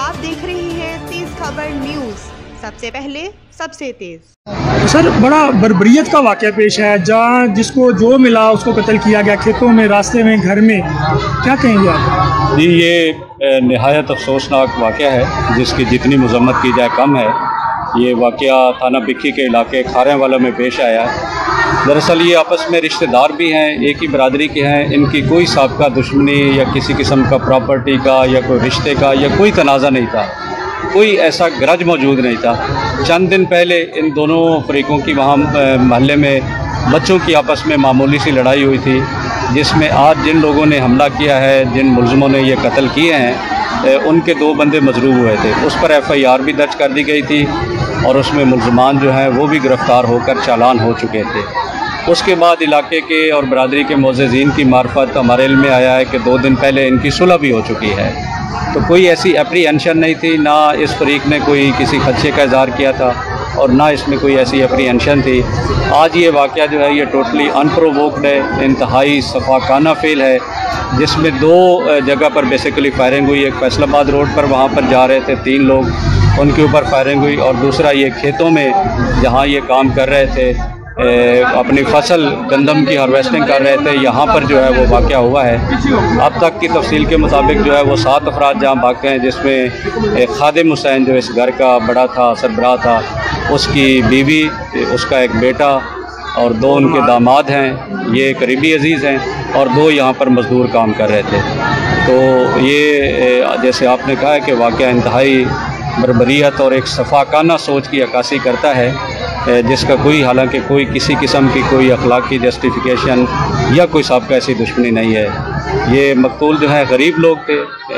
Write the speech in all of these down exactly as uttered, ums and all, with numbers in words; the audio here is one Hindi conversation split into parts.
आप देख रहे हैं तेज खबर न्यूज, सबसे पहले सबसे तेज। सर, बड़ा बर्बरियत का वाक़या पेश है जहाँ जिसको जो मिला उसको कत्ल किया गया, खेतों में, रास्ते में, घर में, क्या कहेंगे आप? जी, ये नहायत अफसोसनाक वाक़या है जिसकी जितनी मज़म्मत की जाए कम है। ये वाक़या थाना बिक्की के इलाके खारेवाला में पेश आया है। दरअसल ये आपस में रिश्तेदार भी हैं, एक ही बरादरी के हैं। इनकी कोई साबिक़ा दुश्मनी या किसी किस्म का प्रॉपर्टी का या कोई रिश्ते का या कोई तनाज़ा नहीं था, कोई ऐसा गरज मौजूद नहीं था। चंद दिन पहले इन दोनों फरीकों की वहाँ महल्ले में बच्चों की आपस में मामूली सी लड़ाई हुई थी, जिसमें आज जिन लोगों ने हमला किया है, जिन मुलज़िमों ने ये कत्ल किए हैं, उनके दो बंदे मजरूब हुए थे। उस पर एफ़ आई आर भी दर्ज कर दी गई थी और उसमें मुलज़मान जो हैं वो भी गिरफ़्तार होकर चालान हो चुके थे। उसके बाद इलाके के और बरादरी के मोअज़्ज़िज़ीन की मार्फत हमारे इल्म में आया है कि दो दिन पहले इनकी सुलह भी हो चुकी है। तो कोई ऐसी एप्रीहेंशन नहीं थी, ना इस फरीक ने कोई किसी खदशे का इज़हार किया था और ना इसमें कोई ऐसी एप्रीहेंशन थी। आज ये वाक़या जो है ये टोटली अनप्रोवोक्ड है, इंतहाई सफाकाना फेल है, जिसमें दो जगह पर बेसिकली फायरिंग हुई। एक फैसलाबाद रोड पर, वहाँ पर जा रहे थे तीन लोग, उनके ऊपर फायरिंग हुई, और दूसरा ये खेतों में जहाँ ये काम कर रहे थे, ए, अपनी फसल गंदम की हार्वेस्टिंग कर रहे थे, यहाँ पर जो है वो वाक़या हुआ है। अब तक की तफसील के मुताबिक जो है वो सात अफराद जहाँ भागते हैं, जिसमें एक खादिम हुसैन जो इस घर का बड़ा था, सरबराह था, उसकी बीवी, उसका एक बेटा और दो उनके दामाद हैं, ये करीबी अजीज़ हैं, और दो यहाँ पर मज़दूर काम कर रहे थे। तो ये जैसे आपने कहा है कि वाक़या इंतहाई बर्बरियत और एक सफाकाना सोच की अक्कासी करता है, जिसका कोई हालांकि कोई किसी किस्म की कोई अखलाकी जस्टिफिकेशन या कोई साबिक़ा ऐसी दुश्मनी नहीं है। ये मकतूल जो है गरीब लोग थे,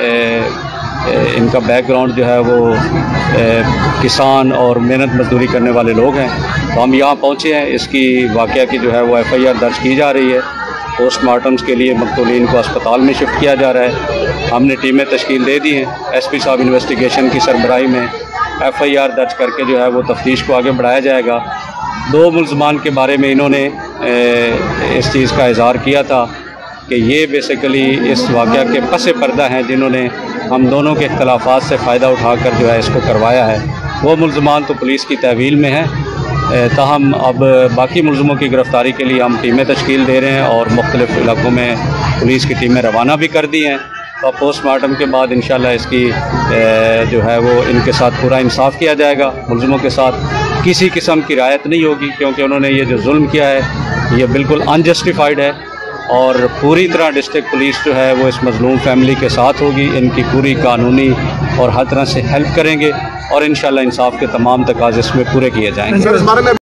इनका बैकग्राउंड जो है वो ए, किसान और मेहनत मजदूरी करने वाले लोग हैं। तो हम यहाँ पहुँचे हैं, इसकी वाक़या की जो है वो एफ़ आई आर दर्ज की जा रही है। पोस्टमार्टम्स के लिए मकतूलीन को अस्पताल में शिफ्ट किया जा रहा है। हमने टीमें तश्कील दे दी हैं, एस पी साहब इन्वेस्टिगेशन की सरबराही में एफ़ आई आर दर्ज करके जो है वो तफ्तीश को आगे बढ़ाया जाएगा। दो मुलज़मान के बारे में इन्होंने ए, इस चीज़ का इज़हार किया था कि ये बेसिकली इस वाक़या के पसे पर्दा हैं, जिन्होंने हम दोनों के इख्तलाफात से फ़ायदा उठाकर जो है इसको करवाया है। वो मुलज़मान तो पुलिस की तहवील में हैं, ताहम अब बाकी मुलज़िमों की गिरफ़्तारी के लिए हम टीमें तश्कील दे रहे हैं और मुख्तलिफ़ इलाक़ों में पुलिस की टीमें रवाना भी कर दी हैं। तो पोस्टमार्टम के बाद इंशाल्लाह इसकी जो है वो इनके साथ पूरा इंसाफ़ किया जाएगा। मुलज़िमों के साथ किसी किस्म की रियायत नहीं होगी, क्योंकि उन्होंने ये जो जुल्म किया है ये बिल्कुल अनजस्टिफाइड है, और पूरी तरह डिस्ट्रिक्ट पुलिस जो है वो इस मज़लूम फैमिली के साथ होगी, इनकी पूरी कानूनी और हर तरह से हेल्प करेंगे और इंशाल्लाह इंसाफ के तमाम तकाज़े इसमें पूरे किए जाएंगे।